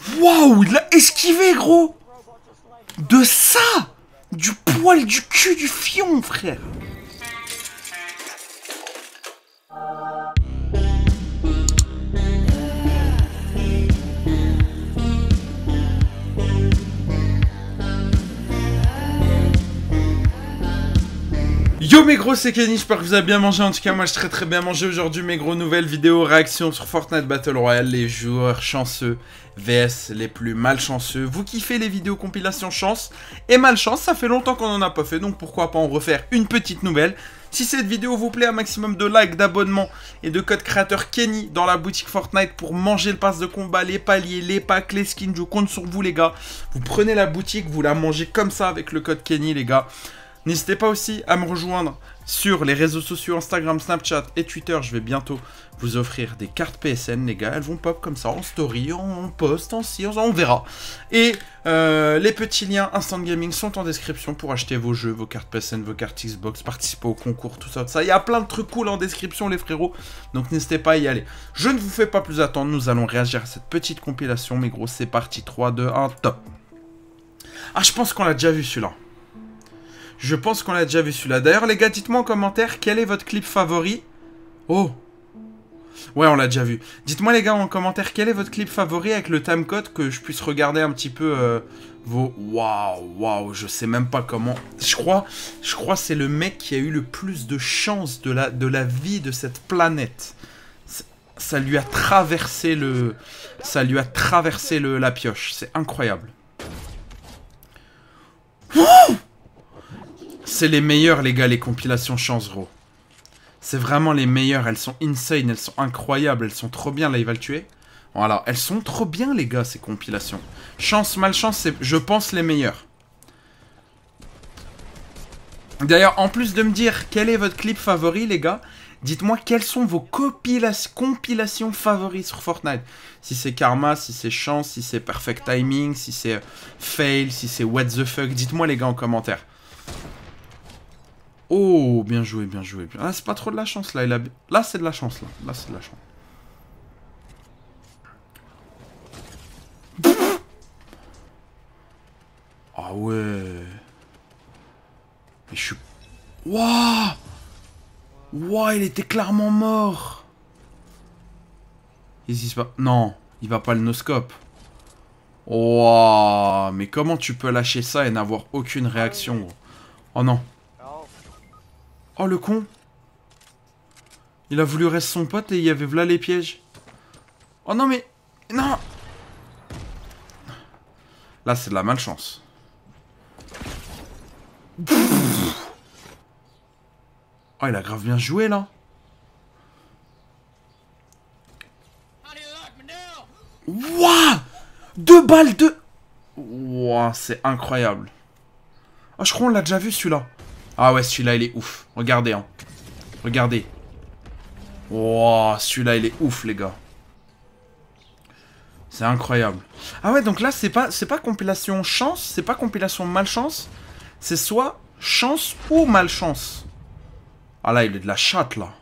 Waouh, il l'a esquivé, gros. De ça. Du poil du cul du fion, frère. Yo mes gros, c'est Kenny, j'espère que vous avez bien mangé. En tout cas moi je très bien mangé aujourd'hui. Mes gros, nouvelle vidéo réaction sur Fortnite Battle Royale. Les joueurs chanceux vs les plus malchanceux. Vous kiffez les vidéos compilation chance et malchance, ça fait longtemps qu'on en a pas fait, donc pourquoi pas en refaire une petite nouvelle. Si cette vidéo vous plaît, un maximum de likes, d'abonnements et de code créateur Kenny dans la boutique Fortnite pour manger le pass de combat, les paliers, les packs, les skins. Je compte sur vous les gars. Vous prenez la boutique, vous la mangez comme ça avec le code Kenny les gars. N'hésitez pas aussi à me rejoindre sur les réseaux sociaux Instagram, Snapchat et Twitter. Je vais bientôt vous offrir des cartes PSN, les gars. Elles vont pop comme ça, en story, en post, en si, on verra. Et les petits liens Instant Gaming sont en description pour acheter vos jeux, vos cartes PSN, vos cartes Xbox, participer au concours, tout ça, tout ça. Il y a plein de trucs cool en description, les frérots. Donc n'hésitez pas à y aller. Je ne vous fais pas plus attendre. Nous allons réagir à cette petite compilation. Mes gros, c'est parti. 3, 2, 1, top. Ah, je pense qu'on l'a déjà vu celui-là. Je pense qu'on l'a déjà vu celui-là. D'ailleurs, les gars, dites-moi en commentaire quel est votre clip favori. Oh. Ouais, on l'a déjà vu. Dites-moi, les gars, en commentaire quel est votre clip favori avec le timecode que je puisse regarder un petit peu vos... Waouh, je sais même pas comment... Je crois c'est le mec qui a eu le plus de chance de la vie de cette planète. Ça lui a traversé le... la pioche. C'est incroyable. Oh, c'est les meilleurs, les gars, les compilations chance, gros. C'est vraiment les meilleures. Elles sont insane, elles sont incroyables, elles sont trop bien. Là, il va le tuer. Voilà, elles sont trop bien, les gars, ces compilations. Chance, malchance, c'est, je pense, les meilleures. D'ailleurs, en plus de me dire quel est votre clip favori, les gars, dites-moi quelles sont vos compilations favoris sur Fortnite. Si c'est Karma, si c'est Chance, si c'est Perfect Timing, si c'est Fail, si c'est What the fuck. Dites-moi, les gars, en commentaire. Oh, bien joué, bien joué. Ah, c'est pas trop de la chance, là. Là, c'est de la chance, là. Là, c'est de la chance. Ah ouais. Mais je suis... Wouah. Wouah, il était clairement mort. Qu'est-ce qui se passe? Non, il va pas le no-scope. Wouah. Mais comment tu peux lâcher ça et n'avoir aucune réaction, gros? Oh non. Oh le con. Il a voulu rester son pote et il y avait là les pièges. Oh non mais... Non. Là c'est de la malchance. Oh, il a grave bien joué là. Wouah. 2 balles de... Wouah, c'est incroyable. Oh, je crois qu'on l'a déjà vu celui-là. Ah ouais, celui-là, il est ouf. Regardez, hein. Regardez. Wow, celui-là, il est ouf, les gars. C'est incroyable. Ah ouais, donc là, c'est pas compilation chance, c'est pas compilation malchance. C'est soit chance ou malchance. Ah là, il est de la chatte, là.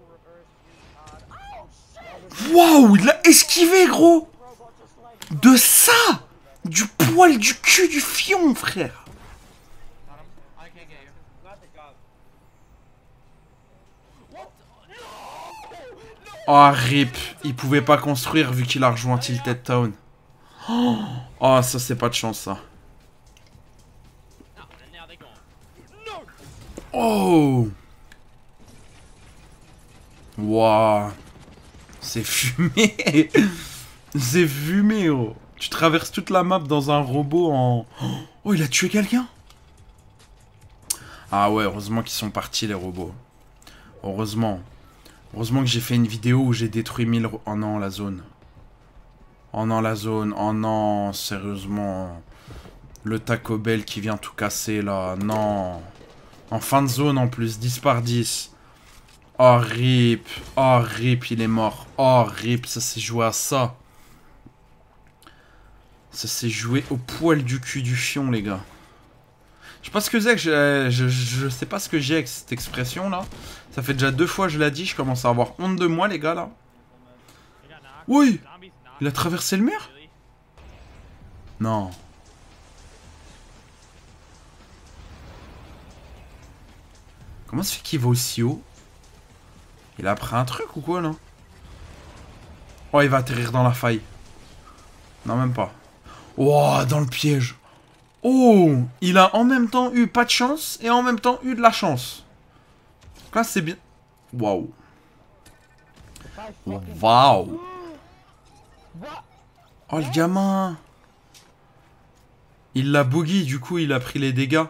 Waouh, il l'a esquivé, gros. De ça. Du poil du cul du fion, frère. Oh, rip. Il pouvait pas construire vu qu'il a rejoint Tilted Town. Oh, ça, c'est pas de chance, ça. Oh. Waouh. C'est fumé. C'est fumé, oh. Tu traverses toute la map dans un robot en... Oh, il a tué quelqu'un. Ah ouais, heureusement qu'ils sont partis, les robots. Heureusement. Heureusement que j'ai fait une vidéo où j'ai détruit 1000... Oh non, la zone. Oh non, la zone. Oh non, sérieusement. Le Taco Bell qui vient tout casser, là. Non. En fin de zone, en plus. 10 par 10. Oh, rip. Oh, rip, il est mort. Oh, rip, ça s'est joué à ça. Ça s'est joué au poil du cul du fion, les gars. Je sais pas ce que c'est, je sais pas ce que j'ai avec cette expression là. Ça fait déjà 2 fois que je l'ai dit, je commence à avoir honte de moi les gars là. Oui. Il a traversé le mur. Non. Comment ça fait qu'il va aussi haut? Il a pris un truc ou quoi, là? Oh, il va atterrir dans la faille. Non, même pas. Oh, dans le piège. Oh, il a en même temps eu pas de chance et en même temps eu de la chance. Là, c'est bien. Waouh. Waouh. Oh, le gamin. Il l'a boogie, du coup, il a pris les dégâts.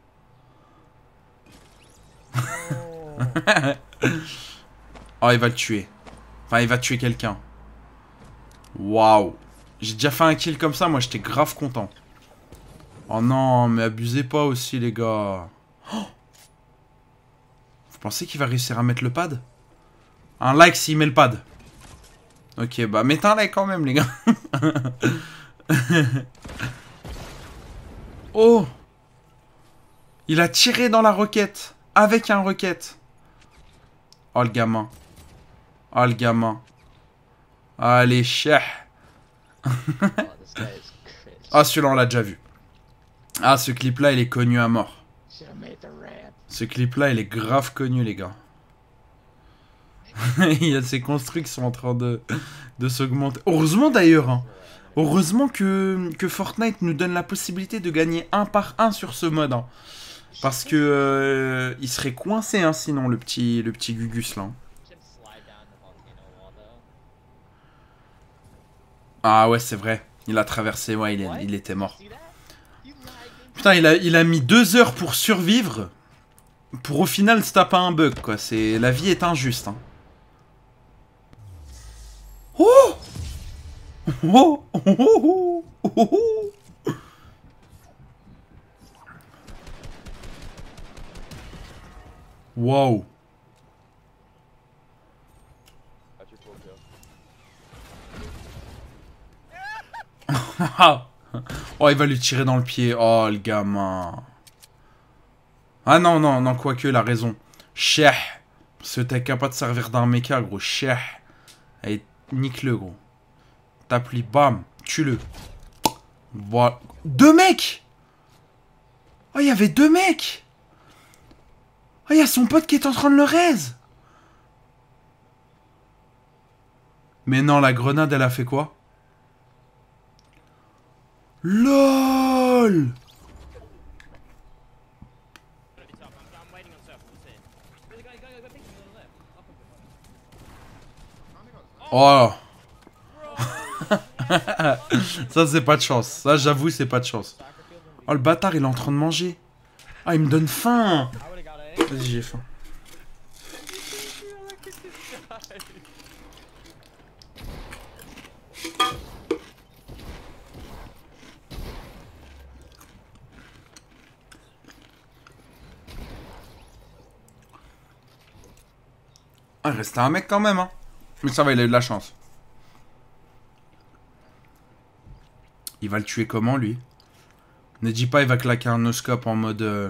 Oh, il va le tuer. Enfin, il va tuer quelqu'un. Waouh. J'ai déjà fait un kill comme ça, moi, j'étais grave content. Oh non, mais abusez pas aussi, les gars. Oh, vous pensez qu'il va réussir à mettre le pad? Un like s'il met le pad. Ok, bah mettez un like quand même, les gars. Oh. Il a tiré dans la roquette. Avec un roquette. Oh, le gamin. Oh, le gamin. Allez, cheh. Ah, celui-là, on l'a déjà vu. Ah, ce clip-là, il est connu à mort. Ce clip-là, il est grave connu, les gars. Il y a ces construits qui sont en train de s'augmenter. Heureusement, d'ailleurs. Hein. Heureusement que Fortnite nous donne la possibilité de gagner 1 par 1 sur ce mode. Hein. Parce que il serait coincé, hein, sinon, le petit Gugus, là. Ah ouais, c'est vrai. Il a traversé, ouais, il était mort. Putain, il a mis 2 heures pour survivre. Pour au final se taper un bug, quoi. La vie est injuste. Hein. Oh oh oh oh oh oh. Wow. Oh, il va lui tirer dans le pied. Oh, le gamin. Ah non, non, non, quoique, il a raison. Cheh. Parce que t'es capable de servir d'un mecha, gros. Cheh. Allez, nique-le, gros. Tape-lui, bam. Tue-le. Voilà. 2 mecs. Oh, il y avait 2 mecs. Oh, il y a son pote qui est en train de le raise. Mais non, la grenade, elle a fait quoi? LOL. Oh. Ça, c'est pas de chance. Ça, j'avoue, c'est pas de chance. Oh, le bâtard, il est en train de manger. Ah, il me donne faim. Vas-y, j'ai faim. Ah, il restait un mec quand même, hein. Mais ça va, il a eu de la chance. Il va le tuer comment, lui? Ne dis pas, il va claquer un no-scope en mode...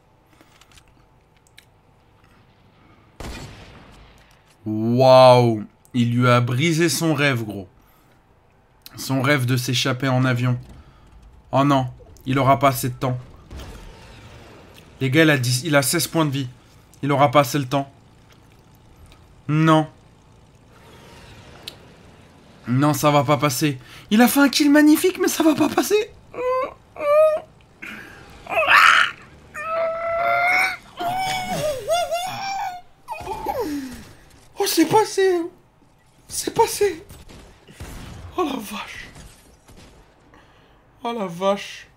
Waouh! Il lui a brisé son rêve, gros. Son rêve de s'échapper en avion. Oh non, il aura pas assez de temps. Les gars, il a 16 points de vie. Il aura pas assez le temps. Non. Non, ça va pas passer. Il a fait un kill magnifique, mais ça va pas passer. Oh, c'est passé. C'est passé. Oh la vache. Oh la vache.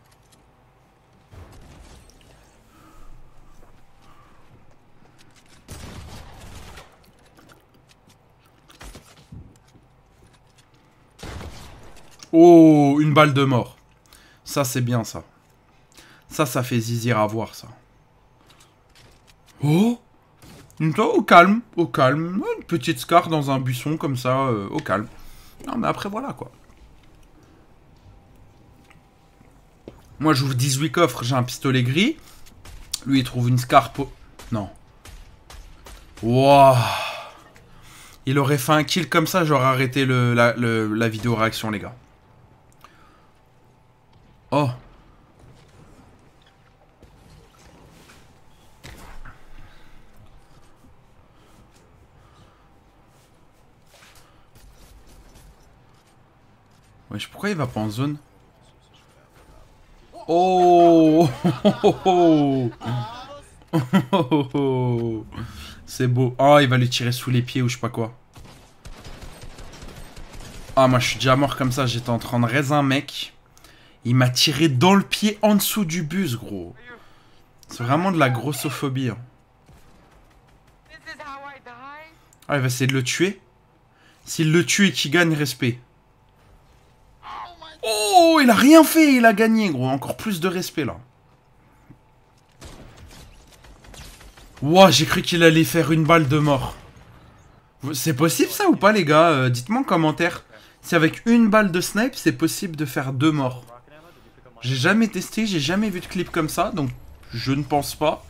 Oh, une balle de mort. Ça, c'est bien, ça. Ça fait zizir à voir, ça. Oh, au calme, au calme. Une petite scar dans un buisson, comme ça, au calme. Non, mais après, voilà, quoi. Moi, j'ouvre 18 coffres, j'ai un pistolet gris. Lui, il trouve une scar... Non. Wouah. Il aurait fait un kill comme ça, j'aurais arrêté la vidéo réaction, les gars. Oh. Wesh, pourquoi il va pas en zone? Oh, c'est beau. Oh, il va lui tirer sous les pieds ou je sais pas quoi. Ah, moi je suis déjà mort comme ça. J'étais en train de raise un mec. Il m'a tiré dans le pied en dessous du bus, gros. C'est vraiment de la grossophobie. Hein. Ah, il va essayer de le tuer. S'il le tue et qu'il gagne, respect. Oh, il a rien fait, il a gagné, gros. Encore plus de respect, là. Ouah, j'ai cru qu'il allait faire une balle de mort. C'est possible, ça, ou pas, les gars? Dites-moi en commentaire. Si avec une balle de snipe, c'est possible de faire 2 morts. J'ai jamais testé, j'ai jamais vu de clip comme ça, donc je ne pense pas.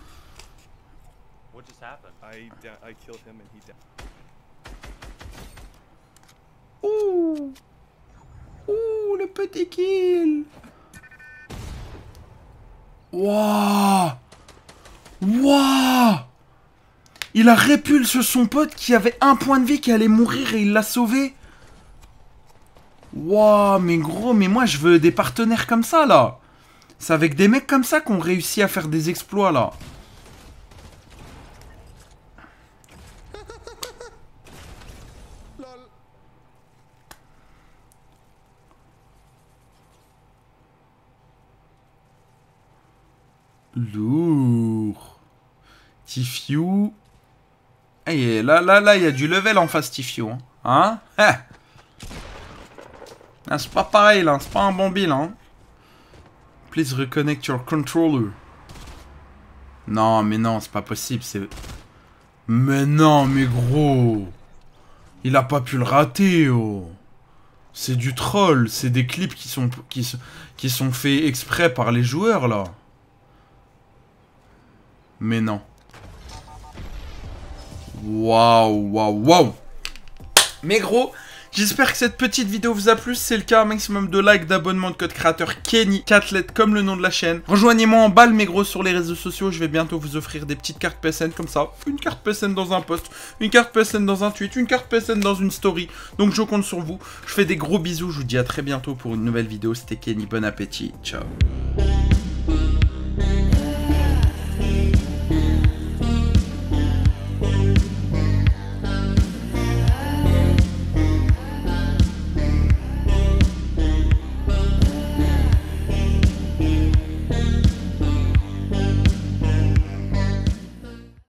Ouh. Ouh, le petit kill. Wouah. Wouah. Il a répulsé son pote qui avait 1 point de vie, qui allait mourir et il l'a sauvé. Wouah, mais gros, mais moi je veux des partenaires comme ça, là. C'est avec des mecs comme ça qu'on réussit à faire des exploits, là. Lourd. Tifio. Hey, là, il y a du level en face, Tifio. Hein? Ah, c'est pas pareil, là. C'est pas un bon bill, hein. Please reconnect your controller. Non, mais non, c'est pas possible. Mais non, mais gros. Il a pas pu le rater, oh. C'est du troll. C'est des clips qui sont faits exprès par les joueurs, là. Mais non. Waouh, waouh, waouh. Mais gros, j'espère que cette petite vidéo vous a plu. Si c'est le cas, un maximum de likes, d'abonnements, de code créateur Kenny, 4 lettres comme le nom de la chaîne. Rejoignez-moi en balle, mes gros, sur les réseaux sociaux. Je vais bientôt vous offrir des petites cartes PSN comme ça. Une carte PSN dans un post, une carte PSN dans un tweet, une carte PSN dans une story. Donc je compte sur vous. Je fais des gros bisous. Je vous dis à très bientôt pour une nouvelle vidéo. C'était Kenny. Bon appétit. Ciao.